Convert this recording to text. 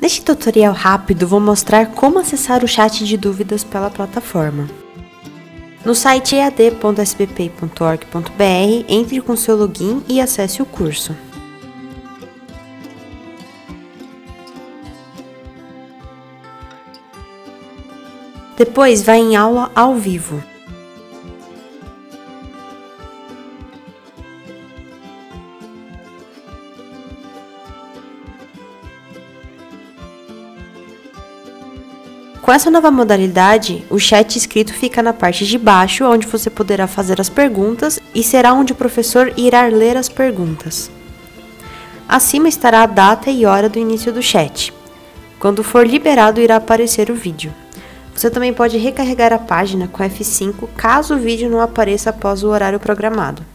Neste tutorial rápido, vou mostrar como acessar o chat de dúvidas pela plataforma. No site ead.sbpi.org.br, entre com seu login e acesse o curso. Depois, vá em aula ao vivo. Com essa nova modalidade, o chat escrito fica na parte de baixo, onde você poderá fazer as perguntas e será onde o professor irá ler as perguntas. Acima estará a data e hora do início do chat. Quando for liberado, irá aparecer o vídeo. Você também pode recarregar a página com F5 caso o vídeo não apareça após o horário programado.